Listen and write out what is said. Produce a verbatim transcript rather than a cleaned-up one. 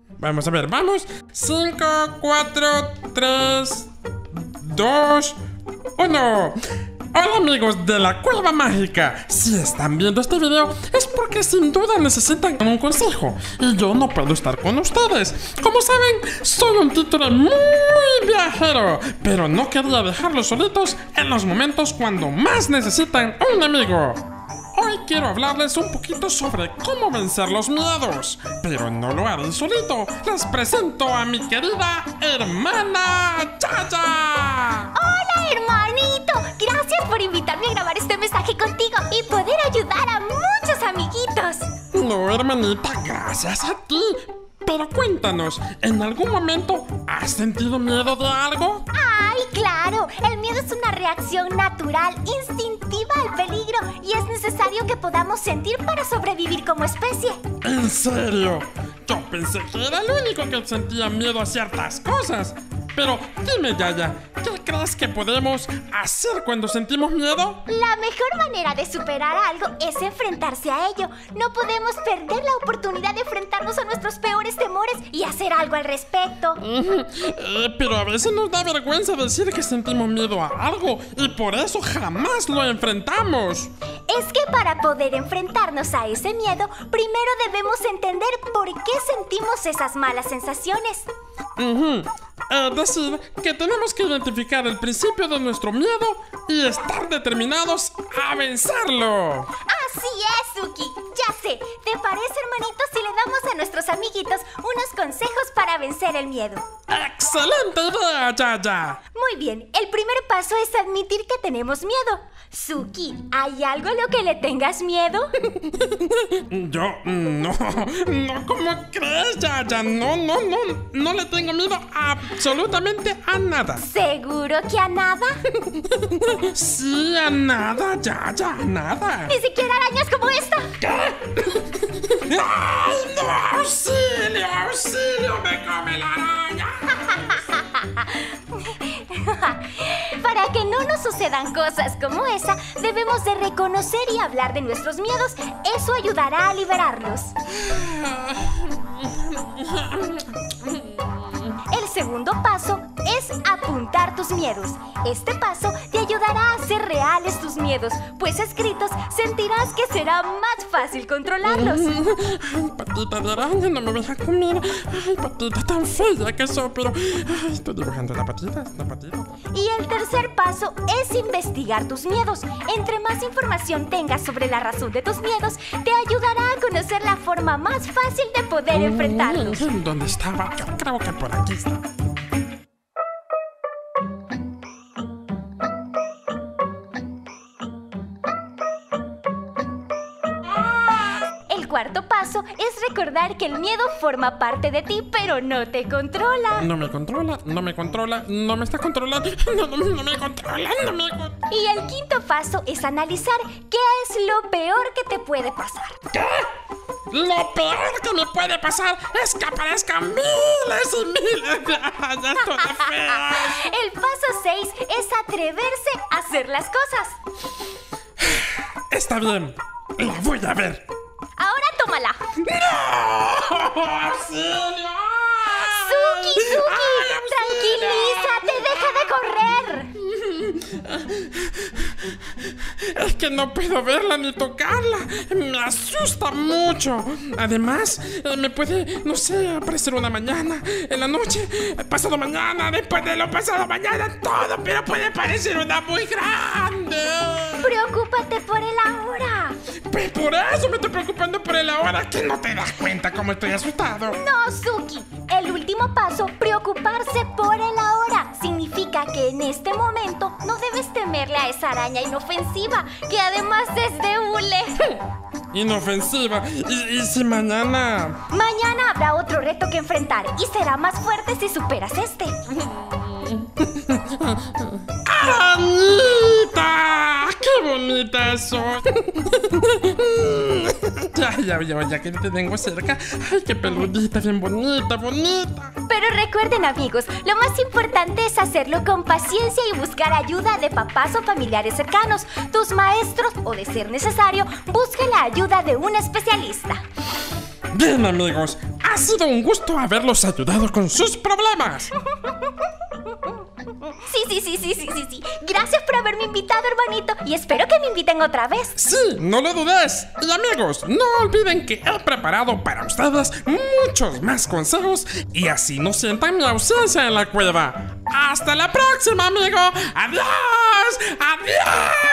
Vamos a ver, vamos. cinco, cuatro, tres, dos, uno. Hola amigos de la Cueva Mágica. Si están viendo este video es porque sin duda necesitan un consejo y yo no puedo estar con ustedes. Como saben, soy un títere muy viajero, pero no quería dejarlos solitos en los momentos cuando más necesitan un amigo. Hoy quiero hablarles un poquito sobre cómo vencer los miedos, pero no lo haré solito. Les presento a mi querida hermana Yaya. ¡Hola, hermanito! Gracias por invitarme a grabar este mensaje contigo y poder ayudar a muchos amiguitos. No, hermanita, gracias a ti. Pero cuéntanos, ¿en algún momento has sentido miedo de algo? ¡Ay, claro! El miedo es una reacción natural, instintiva al peligro y es necesario que podamos sentir para sobrevivir como especie. ¿En serio? Yo pensé que era el único que sentía miedo a ciertas cosas. Pero dime, Yaya, ¿qué crees que podemos hacer cuando sentimos miedo? La mejor manera de superar algo es enfrentarse a ello. No podemos perder la oportunidad de enfrentarnos a nuestros peores temores y hacer algo al respecto. eh, pero a veces nos da vergüenza decir que sentimos miedo a algo y por eso jamás lo enfrentamos. Es que para poder enfrentarnos a ese miedo, primero debemos entender por qué sentimos esas malas sensaciones. Uh-huh. Es decir, que tenemos que identificar el principio de nuestro miedo y estar determinados a vencerlo. Así es, Suki. Ya sé. ¿Te parece, hermanito, si le damos a nuestros amiguitos unos consejos para vencer el miedo? ¡Excelente idea, Yaya! Muy bien. El primer paso es admitir que tenemos miedo. Suki, ¿hay algo a lo que le tengas miedo? Yo, no, no, ¿cómo crees, Yaya? No, no, no, no le tengo miedo absolutamente a nada. ¿Seguro que a nada? Sí, a nada, Yaya, a nada. ¿Ni siquiera arañas como esta? ¿Qué? ¡Ay, no! ¡Auxilio, auxilio! ¡Me come la araña! Para que no nos sucedan cosas como esa, debemos de reconocer y hablar de nuestros miedos. Eso ayudará a liberarlos. El segundo paso es apuntar tus miedos. Este paso te ayudará a hacer reales tus miedos, pues escritos sentirás que será más fácil controlarlos. Ay, patita de araña, no me vas a comer. Ay, patita tan fea que soy, pero... Ay, estoy dibujando la patita, la patita. Y el tercer paso es investigar tus miedos. Entre más información tengas sobre la razón de tus miedos, te ayudará a conocer la forma más fácil de poder enfrentarlos. ¿Dónde estaba? Yo creo que por aquí está. El cuarto paso es recordar que el miedo forma parte de ti, pero no te controla. No me controla, no me controla, no me está controlando, no, no, no me controla, no me controla. Y el quinto paso es analizar qué es lo peor que te puede pasar. ¿Qué? Lo peor que me puede pasar es que aparezcan miles y miles de arañas todas feas. El paso seis es atreverse a hacer las cosas. Está bien, la voy a ver. Ahora tómala. ¡No! ¡Auxilio! ¡Suki, Suki! ¡Tranquilízate! ¡Deja de correr! Es que no puedo verla ni tocarla. Me asusta mucho. Además, eh, me puede, no sé, aparecer una mañana, en la noche, pasado mañana, después de lo pasado mañana, todo, pero puede parecer una muy grande. Preocúpate por el ahora. Pues por eso me estoy preocupando por el ahora, que no te das cuenta cómo estoy asustado. No, Suki. El último paso, preocuparse por el ahora, significa que en este momento no debes temerle a esa araña inofensiva, que además es de hule. Inofensiva. ¿Y, y si mañana? Mañana habrá otro reto que enfrentar y será más fuerte si superas este. ¡Anita! ¡Qué bonita soy! Ya, ya, ya, ya que te tengo cerca. ¡Ay, qué peludita, bien bonita, bonita! Pero recuerden, amigos, lo más importante es hacerlo con paciencia y buscar ayuda de papás o familiares cercanos, tus maestros o, de ser necesario, busque la ayuda de un especialista. Bien, amigos, Ha sido un gusto haberlos ayudado con sus problemas. Sí, sí, sí, sí, sí, sí, sí. Gracias por haberme invitado, hermanito. Y espero que me inviten otra vez. Sí, no lo dudes. Y amigos, no olviden que he preparado para ustedes muchos más consejos y así no sientan mi ausencia en la cueva. ¡Hasta la próxima, amigo! ¡Adiós! ¡Adiós!